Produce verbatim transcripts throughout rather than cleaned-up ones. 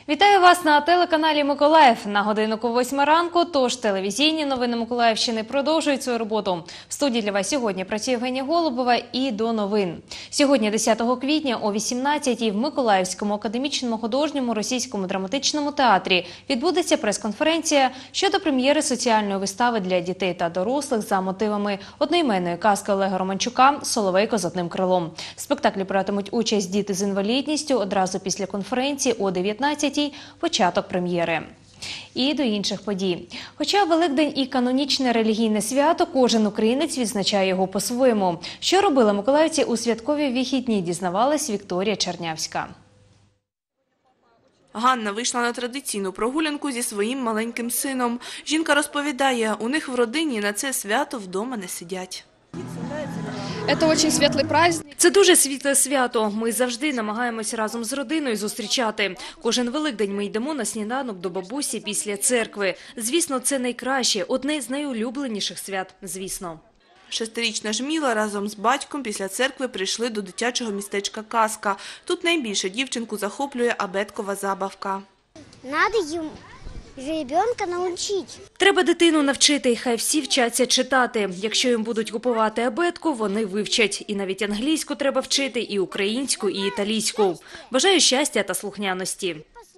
Вітаю вас на телеканалі «Миколаїв». На годиннику восьма ранку, тож телевізійні новини Миколаївщини продовжують свою роботу. В студії для вас сьогодні працює Євгенія Голубова і до новин. Сьогодні, десятого квітня, о вісімнадцятій в Миколаївському академічному художньому російському драматичному театрі відбудеться прес-конференція щодо прем'єри соціальної вистави для дітей та дорослих за мотивами одноіменної казки Олега Романчука «Соловейко з одним крилом». В спектаклі братимуть участь діти з інвалідністю. Одразу після конференції о дев'ятнадцятій початок прем'єри. І до інших подій. Хоча Великдень і канонічне релігійне свято, кожен українець відзначає його по-своєму. Що робили миколаївці у святкові вихідні, дізнавалась Вікторія Чернявська. Ганна вийшла на традиційну прогулянку зі своїм маленьким сином. Жінка розповідає, у них в родині на це свято вдома не сидять. Це дуже світлий праздник. Це дуже світле свято. Ми завжди намагаємось разом з родиною зустрічати. Кожен Великдень ми йдемо на сніданок до бабусі після церкви. Звісно, це найкраще, одне з найулюбленіших свят, звісно. Шестирічна Жміла разом з батьком після церкви прийшли до дитячого містечка «Казка». Тут найбільше дівчинку захоплює абеткова забавка. Надо їм ребенка навчити. Треба дитину навчити, хай всі вчаться читати. Якщо їм будуть купувати абетку, вони вивчать. І навіть англійську треба вчити, і українську, і італійську. Бажаю щастя та слухняності.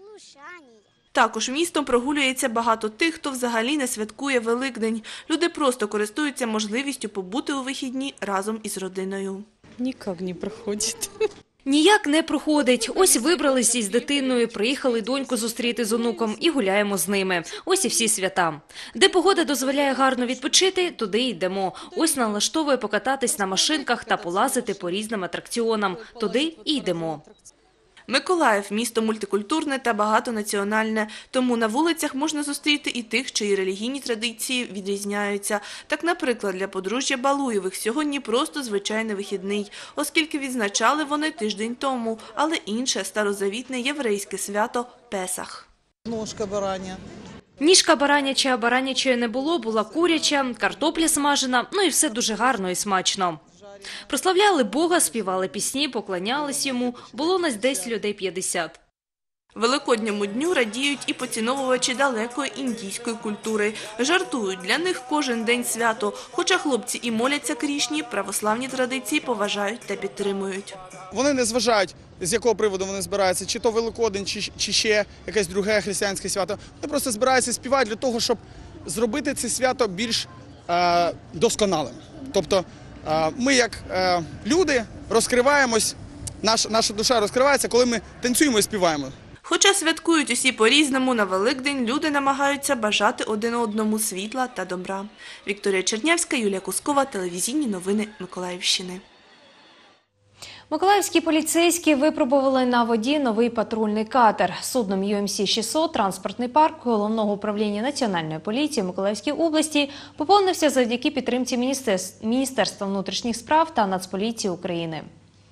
Також містом прогулюється багато тих, хто взагалі не святкує Великдень. Люди просто користуються можливістю побути у вихідні разом із родиною. Ніяк не проходить. Ніяк не проходить. Ось вибрались із дитиною, приїхали доньку зустріти з онуком і гуляємо з ними. Ось і всі свята. Де погода дозволяє гарно відпочити, туди йдемо. Ось налаштовує покататись на машинках та полазити по різним атракціонам. Туди і йдемо. Миколаїв – місто мультикультурне та багатонаціональне, тому на вулицях можна зустріти і тих, чиї релігійні традиції відрізняються. Так, наприклад, для подружжя Балуєвих сьогодні просто звичайний вихідний, оскільки відзначали вони тиждень тому, але інше старозавітне єврейське свято – Песах. Ножка бараня. Ніжка бараняча, баранячої не було, була куряча, картопля смажена, ну і все дуже гарно і смачно. Прославляли Бога, співали пісні, поклонялись йому. Було нас десь людей п'ятдесят. Великодньому дню радіють і поціновувачі далекої індійської культури. Жартують, для них кожен день свято. Хоча хлопці і моляться крішні, православні традиції поважають та підтримують. Вони не зважають, з якого приводу вони збираються, чи то Великодень, чи, чи ще якесь друге християнське свято. Вони просто збираються і співають для того, щоб зробити це свято більш е, досконалим. Тобто е, ми як е, люди розкриваємось, наш, наша душа розкривається, коли ми танцюємо і співаємо. Хоча святкують усі по-різному, на Великдень люди намагаються бажати один одному світла та добра. Вікторія Чернявська, Юлія Кускова, телевізійні новини Миколаївщини. Миколаївські поліцейські випробували на воді новий патрульний катер. Судном ю ем сі шістсот транспортний парк Головного управління Національної поліції Миколаївській області поповнився завдяки підтримці Міністерства внутрішніх справ та Нацполіції України.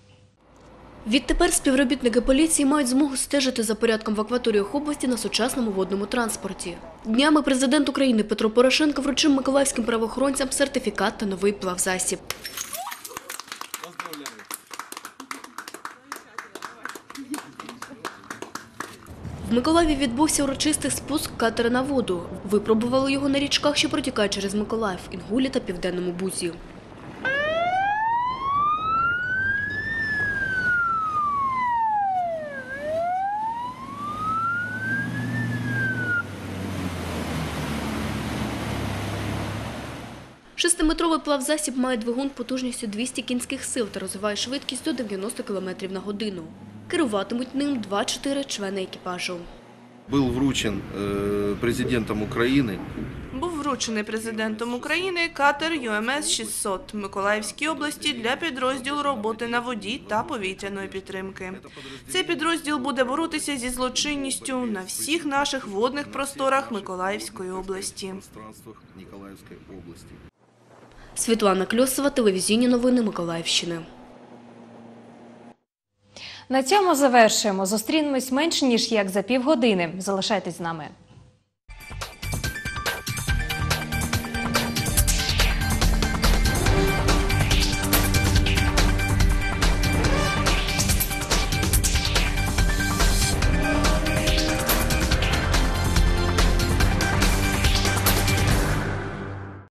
Відтепер співробітники поліції мають змогу стежити за порядком в акваторіях області на сучасному водному транспорті. Днями президент України Петро Порошенко вручив миколаївським правоохоронцям сертифікат та новий плавзасіб. В Миколаєві відбувся урочистий спуск катера на воду. Випробували його на річках, що протікають через Миколаїв, Інгулі та Південному Бузі. Шестиметровий плавзасіб має двигун потужністю двісті кінських сил та розвиває швидкість до дев'яноста кілометрів на годину. Керуватимуть ним два-чотири члени екіпажу. Був вручений президентом України. Був вручений президентом України катер ю ем ес шістсот в Миколаївській області для підрозділу роботи на воді та повітряної підтримки. Цей підрозділ буде боротися зі злочинністю на всіх наших водних просторах Миколаївської області. Світлана Кльосова, телевізійні новини Миколаївщини. На цьому завершуємо. Зустрінемось менше, ніж як за півгодини. Залишайтесь з нами.